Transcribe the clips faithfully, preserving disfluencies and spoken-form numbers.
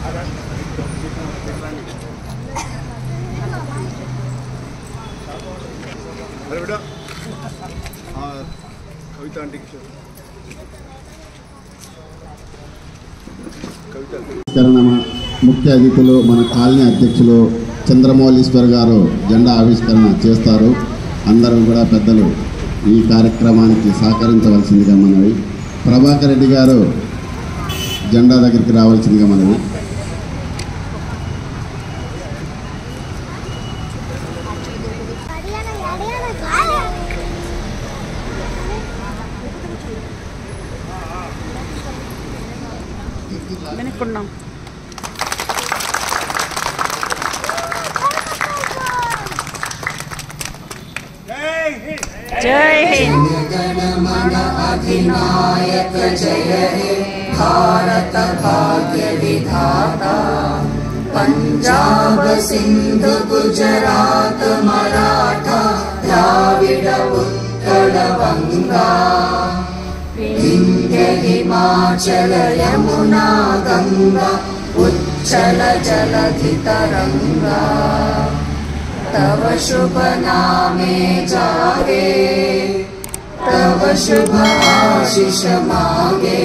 ముఖ్య అతిథులు మన కాలనీ అధ్యక్షులు చంద్రమౌళీశ్వర్ గారు జెండా ఆవిష్కరణ చేస్తారు. అందరూ కూడా పెద్దలు ఈ కార్యక్రమానికి సహకరించవలసిందిగా మనవి. ప్రభాకర్ రెడ్డి గారు జెండా దగ్గరికి రావాల్సిందిగా మనవి. వెనుక్కున్నాం. जय हिंद गणमन अधिनायक जय हे भारत भाग्य विधाता पंजाब सिंध गुजरात मराठा द्राविड उत्कल बंगा विंध्य हिमाचल यमुना गंगा उच्चल जलधि तरंगा तव शुभ नामे जागे तव शुभ आशीष मागे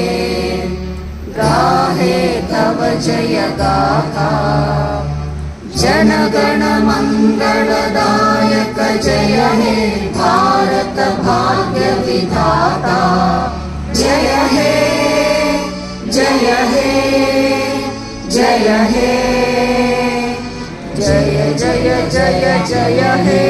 गाहे तव जय गाथा जन गण मंगलदायक जय हे भारत भाग्य विधाता जय हे जय हे जय हे जय जय जय जय हे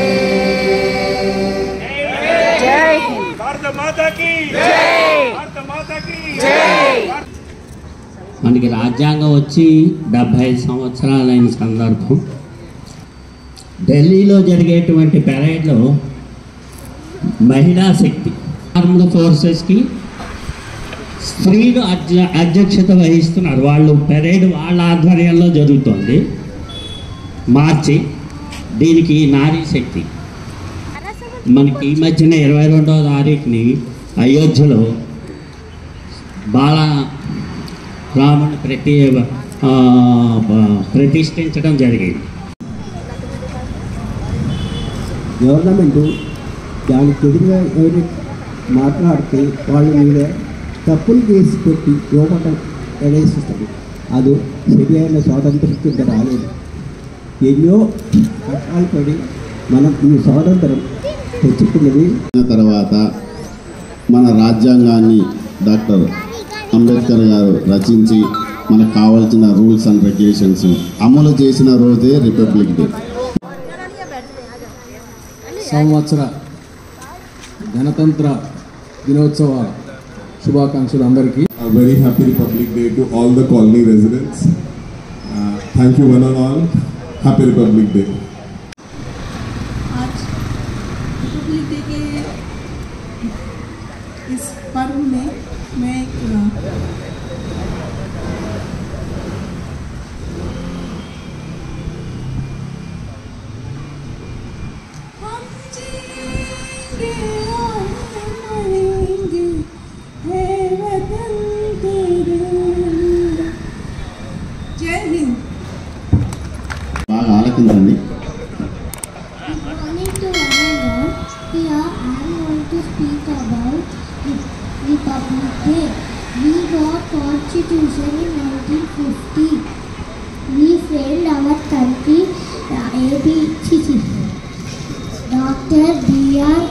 जय हिंद भारत माता की जय भारत माता की जय. మనకి రాజ్యాంగం వచ్చి డెబ్భై సంవత్సరాలైన సందర్భం. ఢిల్లీలో జరిగేటువంటి పెరేడ్లో మహిళా శక్తి ఆర్మ్డ్ ఫోర్సెస్కి స్త్రీలు అధ్య అధ్యక్షత వహిస్తున్నారు. వాళ్ళు పెరేడ్ వాళ్ళ ఆధ్వర్యంలో జరుగుతుంది. మార్చి దీనికి నారీ శక్తి మనకి ఈ మధ్యన ఇరవై రెండవ తారీఖుని అయోధ్యలో బాల రాముని ప్రతి ప్రతిష్ఠించడం జరిగింది. గవర్నమెంటు దానికి ఎదురుగా ఎవరి మాట్లాడితే వాళ్ళ మీద తప్పులు కేసు పెట్టి యువపటం ఎడేస్తుంది. అది సరి అయిన స్వాతంత్రం కింద రాలేదు. ఎన్నో కష్టాలు పడి మనం ఈ స్వాతంత్రం తెచ్చుకున్నది. తర్వాత మన రాజ్యాంగాన్ని డాక్టర్ అంబేద్కర్ గారు రచించి మనకు కావాల్సిన రూల్స్ అండ్ రెగ్యులేషన్స్ అమలు చేసిన రోజే రిపబ్లిక్ డే. సంవత్సర గణతంత్ర దినోత్సవ శుభాకాంక్షలు అందరికీ. Very happy republic day to all the colony residents. Thank you one and all. Happy republic day. आज रिपब्लिक डे के इस पर्व में मैं एक हम जीएंगे और मरेंगे है वतन तेरे. जय हिंद. బాగా ఆలకించండి. Here I am going to speak about Republic Day. We got Constitution in nineteen fifty. We framed our country. A B C Doctor B R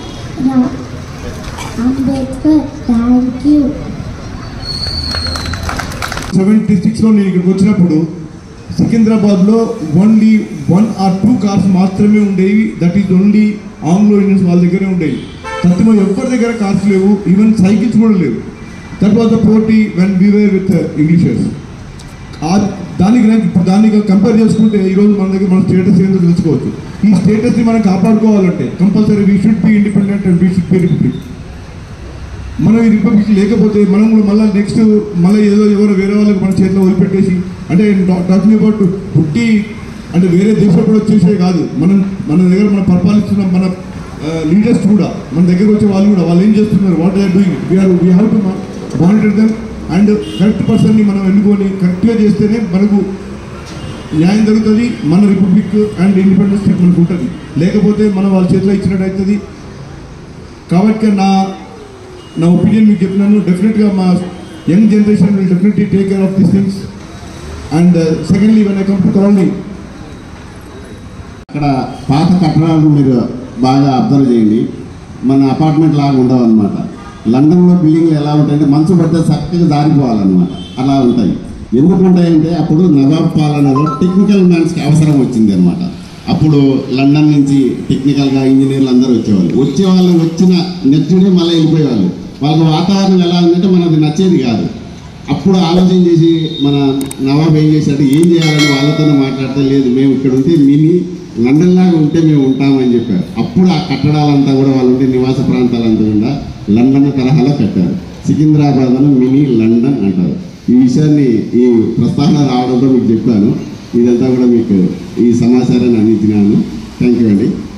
Ambedkar. Thank you. Seventy సిక్స్లో నేను ఇక్కడికి వచ్చినప్పుడు సికింద్రాబాద్లో only one or two cars మాత్రమే ఉండేవి. That is only Anglo Indians వాళ్ళ దగ్గరే ఉండేవి. తత్వం ఎవరి దగ్గర కార్స్ లేవు. ఈవెన్ సైకిల్స్ కూడా లేవు. దట్ వాజ్ ద పోటీ when we were with Englishers. దానికి ఇప్పుడు దానికి కంపేర్ చేసుకుంటే ఈరోజు మన దగ్గర మన స్టేటస్ ఏంటో తెలుసుకోవచ్చు. ఈ స్టేటస్ని మనం కాపాడుకోవాలంటే compulsory we should be independent and we should be republic. మనం ఈ రిపబ్లిక్ లేకపోతే మనం కూడా మళ్ళీ నెక్స్ట్ మళ్ళీ ఏదో ఎవరో వేరే వాళ్ళకి మన చేతిలో వదిలిపెట్టేసి, అంటే టాకింగ్ అబౌట్ పుట్టి అంటే వేరే దేశం కూడా వచ్చేసే కాదు. మనం మన దగ్గర మనం పరిపాలిస్తున్న మన లీడర్స్ కూడా మన దగ్గర వచ్చే వాళ్ళు కూడా వాళ్ళు ఏం చేస్తున్నారు, what they are doing, we are we have to monitor them and correct పర్సన్ని మనం ఎన్నుకొని కరెక్ట్గా చేస్తేనే మనకు న్యాయం జరుగుతుంది, మన రిపబ్లిక్ అండ్ ఇండిపెండెన్స్ మనకు ఉంటుంది. లేకపోతే మనం వాళ్ళ చేతిలో ఇచ్చినట్టు అవుతుంది. కాబట్టి నా నా ఒపీనియన్ మీకు చెప్పినాను. డెఫినెట్గా మా young generation will definitely take care of these things. And secondly when I come to colony, అక్కడ పాత కట్టడాలను మీరు బాగా అబ్జర్వ్ చేయండి. మన అపార్ట్మెంట్ లాగా ఉండవు అనమాట. లండన్లో బిల్డింగ్లు ఎలా ఉంటాయంటే మంచు పడితే చక్కగా జారిపోవాలన్నమాట, అలా ఉంటాయి. ఎందుకు ఉంటాయంటే అప్పుడు నవాబ్ పాలనలో టెక్నికల్ మ్యాన్స్కి అవసరం వచ్చింది అనమాట. అప్పుడు లండన్ నుంచి టెక్నికల్గా ఇంజనీర్లు అందరూ వచ్చేవాళ్ళు. వచ్చేవాళ్ళు వచ్చిన నెక్స్ట్ డే మళ్ళీ వెళ్ళిపోయేవాళ్ళు. వాళ్ళకి వాతావరణం ఎలా ఉందంటే మనది నచ్చేది కాదు. అప్పుడు ఆలోచన చేసి మన నవాబ్ ఏం చేశాడు, ఏం చేయాలని వాళ్ళతోనే మాట్లాడితే, లేదు మేము ఇక్కడ ఉంటే మినీ లండన్ లాగా ఉంటే మేము ఉంటామని చెప్పారు. అప్పుడు ఆ కట్టడాలంతా కూడా వాళ్ళు ఉండే నివాస ప్రాంతాలంతా కూడా లండన్ తరహాలో కట్టారు. సికింద్రాబాద్ను మినీ లండన్ అంటారు. ఈ విషయాన్ని ఈ ప్రస్తావన రావడంతో మీకు చెప్పాను. ఇదంతా కూడా మీకు ఈ సమాచారాన్ని అందించినాను. థ్యాంక్ యూ అండి.